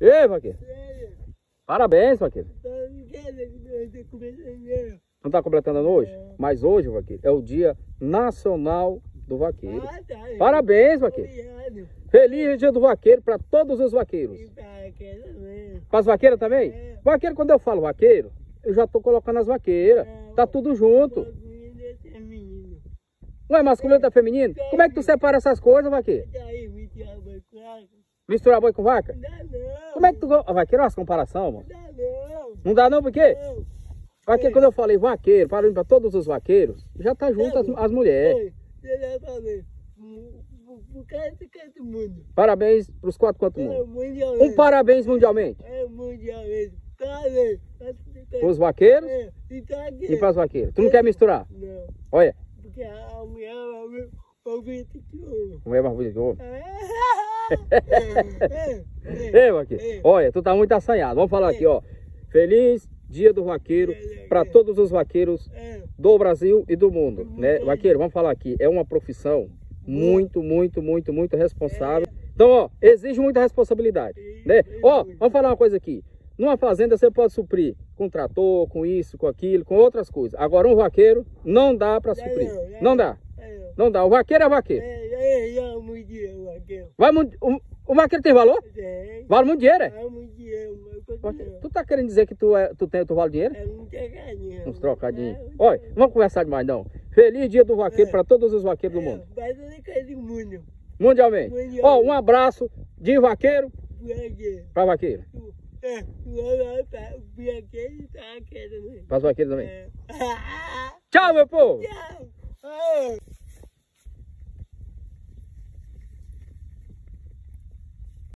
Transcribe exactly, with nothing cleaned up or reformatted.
Ei, vaqueiro. Parabéns, vaqueiro. Não tá completando ano hoje? É. Mas hoje, vaqueiro, é o Dia Nacional do Vaqueiro. Ah, tá. Parabéns, vaqueiro. Obrigado. Feliz Dia do Vaqueiro para todos os vaqueiros. Para as vaqueiras também? É. Vaqueiro, quando eu falo vaqueiro, eu já tô colocando as vaqueiras. É. Tá tudo junto. Não é masculino, tá feminino? Como é que tu separa essas coisas, vaqueiro? Misturar boi com vaca? Não dá não. Como é que tu... Vaqueiro é uma comparação, mano? Não dá não. Não dá não, por quê? Não. Vaqueiro, quando eu falei vaqueiro, para todos os vaqueiros, já tá junto as, as mulheres. Parabéns pros quatro quanto mundo. Um parabéns mundialmente. É, mundialmente. Parabéns. Pros vaqueiros é, e para as vaqueiras. Tu não quer misturar? Não. Olha. Porque a mulher é mais bonita que o homem. A mulher é mais bonita que o homem? Ei, vaqueiro. Olha, tu tá muito assanhado. Vamos falar aqui, ó. Feliz Dia do Vaqueiro para todos os vaqueiros do Brasil e do mundo, né? Vaqueiro, vamos falar aqui, é uma profissão muito, muito, muito, muito responsável. Então, ó, exige muita responsabilidade, né? Ó, vamos falar uma coisa aqui. Numa fazenda você pode suprir com trator, com isso, com aquilo, com outras coisas. Agora um vaqueiro não dá para suprir. Não dá. Não dá. O vaqueiro é vaqueiro. Vai muito, o, o vaqueiro tem valor? Tem. Vale muito dinheiro, é? Vale muito dinheiro. Tu tá querendo dizer que tu, é, tu tem, tu vale dinheiro? É um trocadinho. Uns trocadinhos. É, olha, vamos conversar demais não. Feliz Dia do Vaqueiro é. para todos os vaqueiros é. do mundo. Mundo. Mundialmente. Mundialmente. Ó, um abraço de vaqueiro para vaqueiro. É, para os vaqueiros também. É. Tchau, meu povo. Tchau.